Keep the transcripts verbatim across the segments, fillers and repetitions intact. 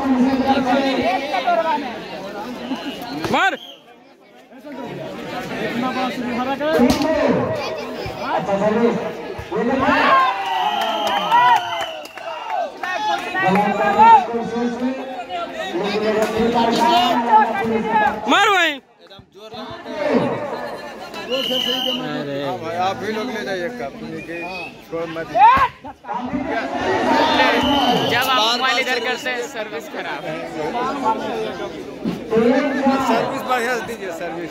मार मार भाई अरे आप भी लोग ले जाइए कप जब आप मोबाइल इधर करते हैं सर्विस खराब है। सर्विस बढ़िया दीजिए सर्विस।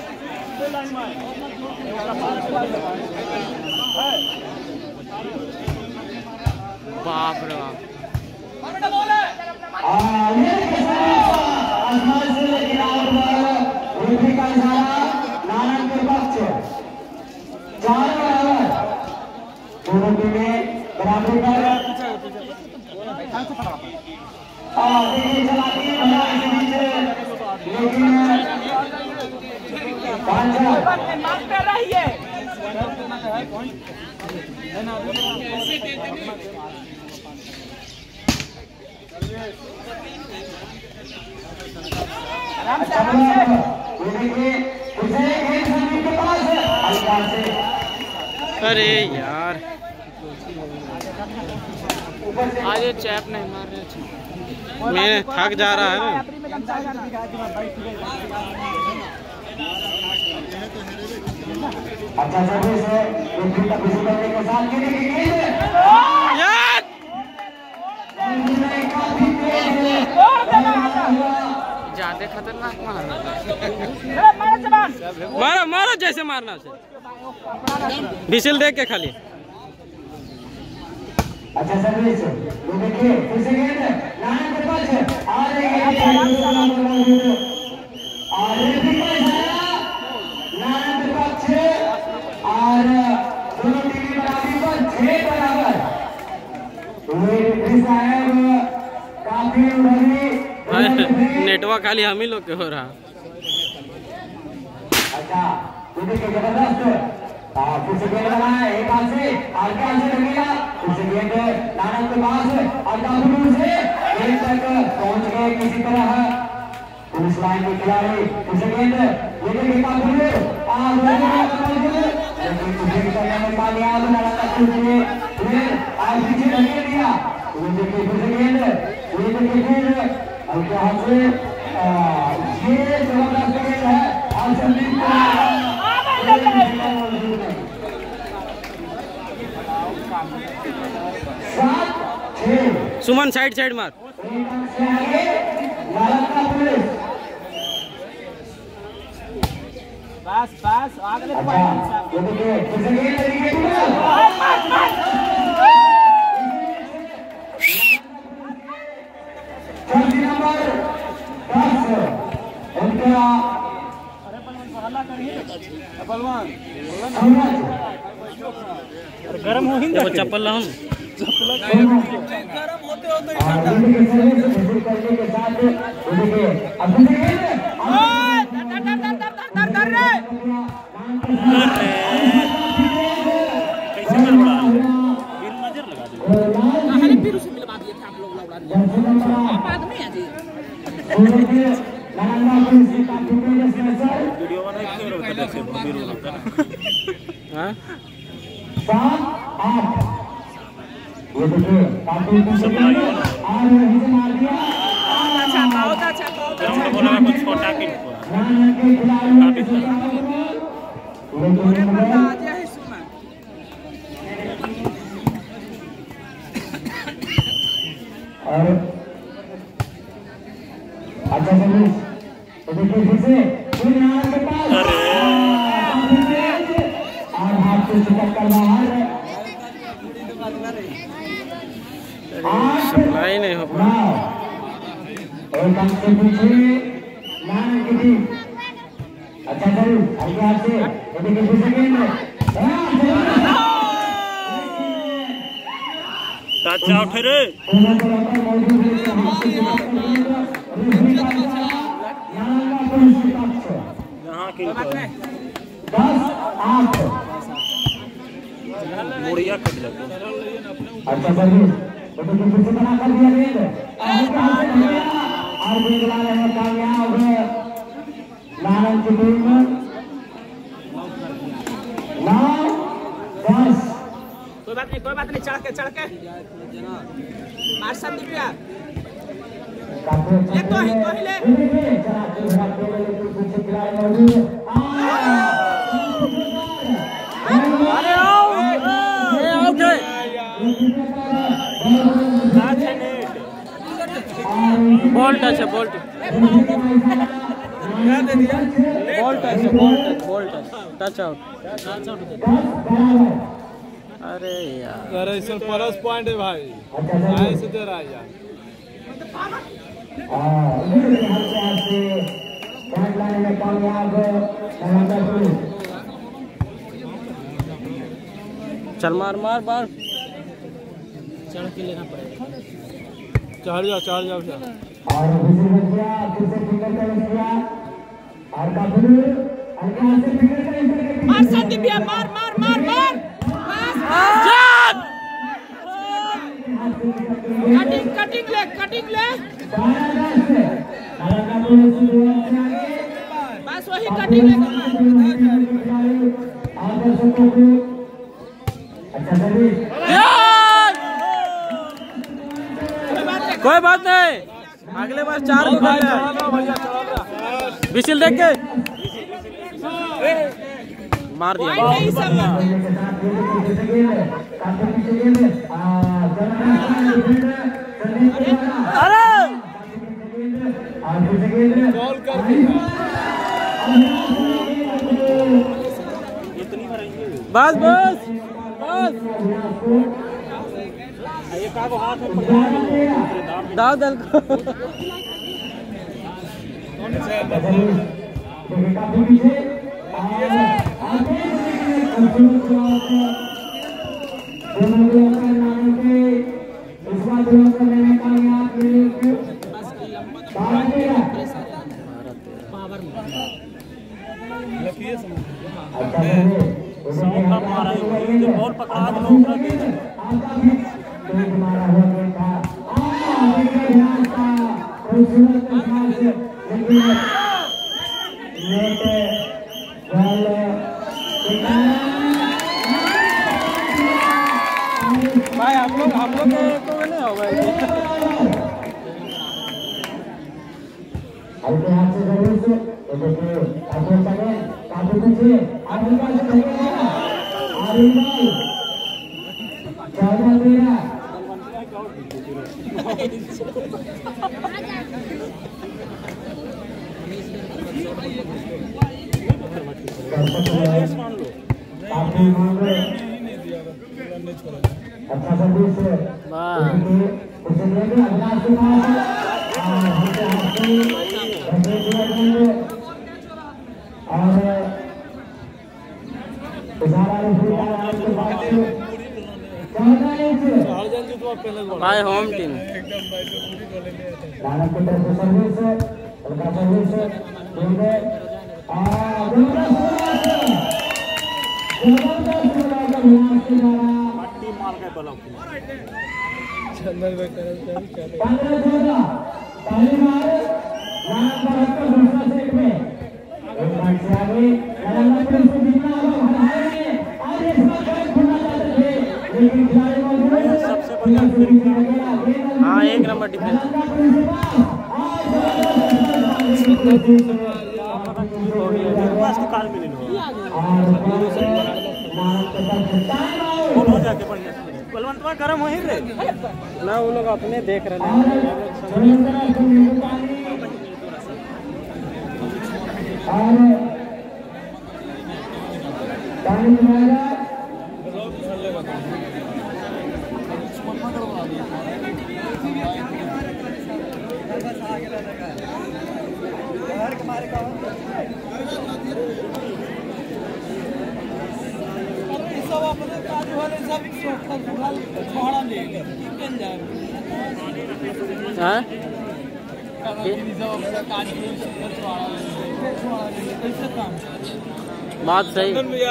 बाप रे बाप दोनों टीमें बराबरी पर देखिए चलाती है लेकिन माफ कर रही है। अरे यार आज ये चैप नहीं मार रहे, मैं थक जा रहा है ना। अच्छा सर्विस है के साथ ज्यादा खतरनाक मारना, मारो मारो जैसे मारना से विसिल देख के खाली। अच्छा सर्विस वो देखिए फिर से गेंद नाना के पास है आ रही है और भी नाना के पास है और दोनों टीम बराबरी पर छह बराबर। साहब काफी नेटवर्क खाली हम ही लोग के हो रहा। अच्छा तो देखिए जबरदस्त फिर से गेंद लगाया एक हाथ से और क्या से लगेगा फिर से गेंद नाना के पास और काफी दूर से गेंद तक पहुंच गए किसी तरह पुलिस लाइन के खिलाड़ी। फिर से गेंद ये देखिए काफी दूर और लेकिन गेंद करने में कामयाब नाना का फिर आज पीछे लगे दिया। ये देखिए फिर से गेंद ये देखिए फिर और क्या हाथ से ये जबरदस्त गेंद है और संदीप सुमन साइड साइड मार। बस बस आगे नंबर दस उनका गरम हो ही चप्पल लाऊं गरम होते होते फिर उसे मिलवा दिए थे आप लोग आदमी है जी। वीडियो बनाई हाँ ये देखिए काफी मार दिया। अच्छा बहुत अच्छा बहुत अच्छा बोला कुछ छोटा की आज है सुमन और अच्छा सर्विस तो देखिए फिर से फिर नाना के पास और हाथ से चिपक कर बाहर सप्लाई नहीं हो पा और कम से पीछे नाना की टीम। अच्छा सर्विस हल्के हाथ से तो देखिए फिर से गेंद टच आउट है रे। यहाँ की दस आठ मुड़िया कट जाता। अच्छा सर्विस तो फिर से बना कर दिया गेंद भी दिला रहे हैं कामयाब नारंग की टीम नौ दस। कोई बात नहीं कोई बात नहीं चढ़ के चढ़ के मार संदीप यार ले तो ही तो ही ले अरे आओ ये आउट है बॉल टच है बॉल क्या दे दिया बॉल टच है ball touch ball touch touch out touch out अरे यार अरे इसमें प्लस पॉइंट है भाई ऐसे दे रहा है यार चल मार मार मार चढ़ के लेना पड़ेगा चढ़ जाओ चढ़ जाओ और दूसरी बच गया फिर से फिंगर का बच गया और काबुल हल्का से फिंगर का इंटर करके मार संदीप यार मार मार मार मार कटिंग कटिंग ले कटिंग ले बस वही कटिंग ले कोई बात नहीं अगले बार चार को खेलना विशिल देख के मार दिया अरे कॉल कर बस बस बस दाव दल को बॉल पकड़ा दो तुम्हारा हो गया था भाई हम लोग हम लोग को नहीं होगा हल्के हाथ से जरूर से तो देखिए काफी चले काफी पीछे आगे का से लगेगा आगे बॉल चौदह तेरह काफी मांगे अच्छा सर्विस उसे लेके अविनाश के पास और हल्के हाथ से रखे दिया जाएंगे और इशारा रिफ्री के बाद से चौदह इंच भाई होम टीम लानत की तरफ से सर्विस हल्का सर्विस देंगे और जबरदस्त जबरदस्त लगाकर विनाश के द्वारा पंद्रह चौदह पहली बार लानत पर हटकर दूसरा सेट में एक बार से आगे नालंदा पुलिस को जीतना होगा हराएंगे आज इस बार करेक्ट होना चाहते थे लेकिन खिलाड़ी मौजूद है सबसे बढ़िया हाँ एक नंबर डिफेंस बलवंतवा गरम हो ही रे ना वो लोग अपने देख रहे हैं हाँ बात सही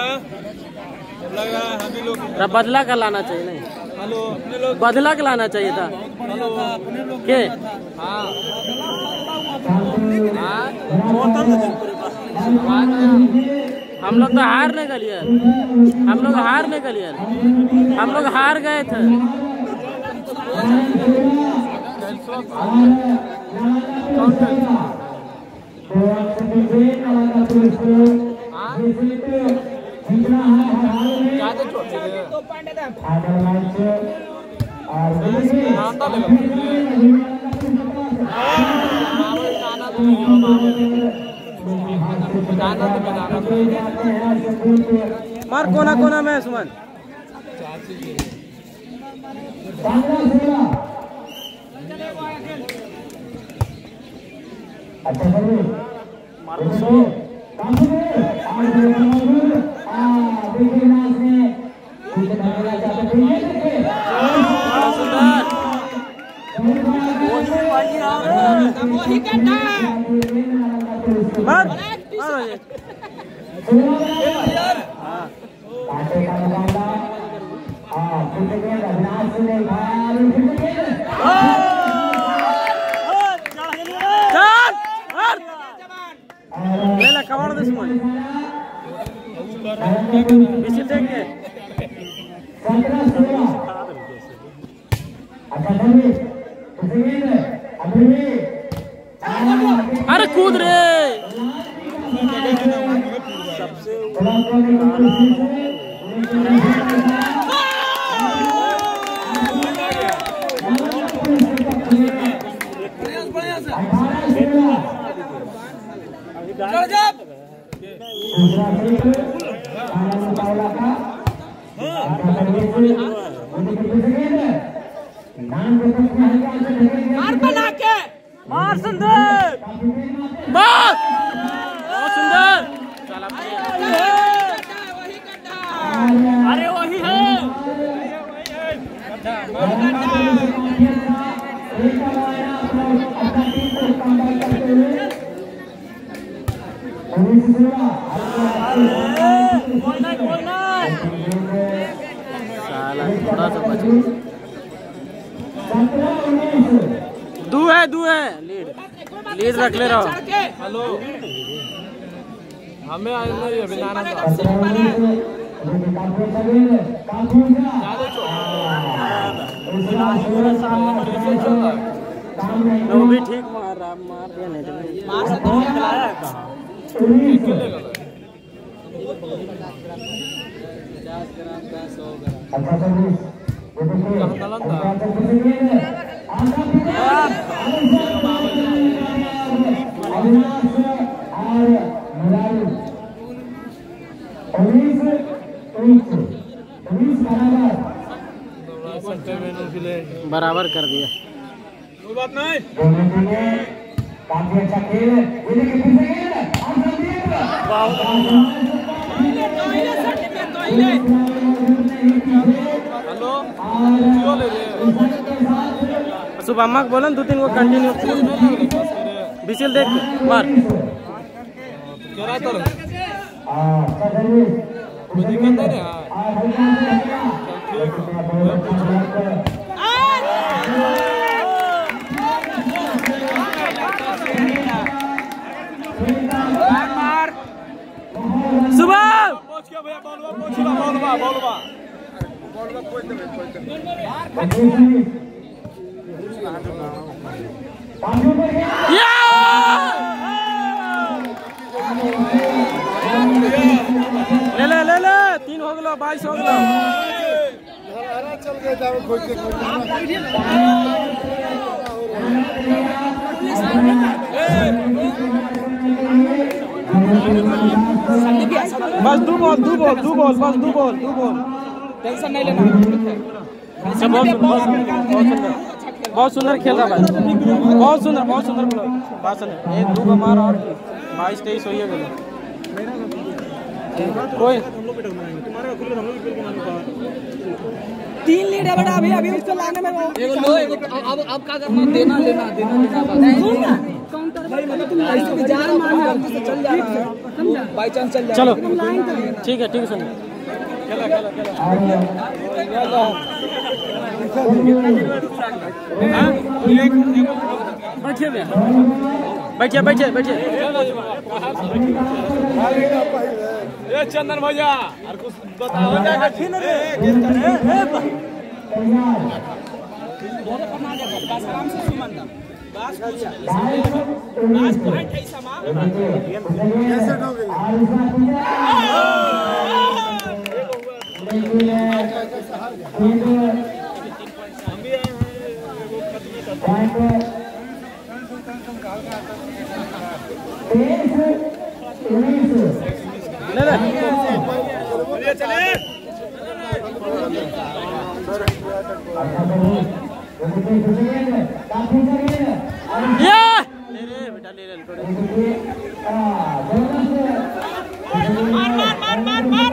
बदला का लाना चाहिए नहीं बदला का लाना चाहिए था के हम लोग तो हार नहीं गए, हम लोग हार नहीं गए, हम लोग हार गए थे। मार कोना कोना में सुमन। अच्छा देखिए नाच में मार ले ला कबाड़ दे सुमन। विशिल देख के अरे कूद रे। मार बना के मार सुंदर मार बहुत सुंदर। अरे वही है साला थोड़ा सा बच दू है दू है लीड लीड रख ले रहो। हेलो हमें आए नहीं अभी नाना वो भी ठीक मार रहा मार दिया नहीं मार सकते खिलाया कहां पचास ग्राम का सौ बराबर कर दिया। कोई बात नहीं काफी अच्छा खेल है। हेलो जियो ले ले सुबह अम्मा बोलन दो तीन को कंटिन्यू विशिल देख मार केरा तो हां चलिए कोई दिक्कत नहीं है। मार सुबह पहुंच गया भैया बॉल पहुंच गया बॉल बा बॉल बा बॉल बा कोई नहीं कोई ले ले ले ले तीन हो गलो बाईस हो गलो। चल गए जाओ खोज के बस दो बॉल दो बॉल दो बॉल बस दो बॉल दो बॉल टेंशन नहीं लेना। अच्छा बहुत सुंदर बहुत सुंदर बहुत सुंदर खेल रहा भाई बहुत सुंदर बहुत सुंदर बोला बात सुन एक दो का मार और बाईस तेईस हो ही गए कोई तीन लीड है बेटा अभी अभी उसको लाने में वो एगो लो एगो अब अब क्या करना देना लेना देना लेना काउंटर भाई मतलब तुम ऐसे जान मान गलती से चल जा रहा है समझा बाय चांस चल जा चलो ठीक है ठीक है सुन खेला खेला खेला बैठिए भैया बैठिए बैठिए बैठिए। ए चंदन भैया और कुछ बताओ जाएगा फिर रे आराम से सुमन दा बस बस पॉइंट है समा कैसे हो गई ले ले चले ये ले ले बेटा ले ले मार मार मार मार मार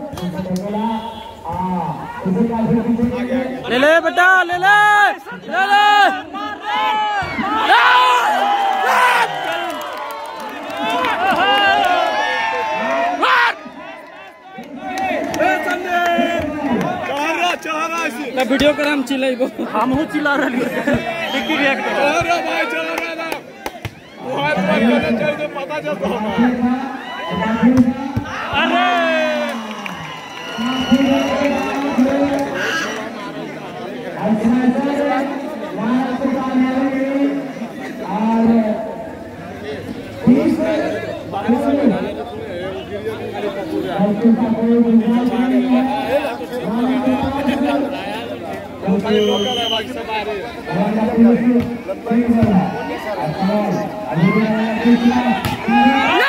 ले ले बेटा ले ले ले ले ना वीडियो कर हम चिल्लाइबो हम हो चिल्ला रहली देखी रिएक्ट कर चल रे भाई चल रे ना वो है तो चलना चाहिए पता चलता होगा अरे Thank you.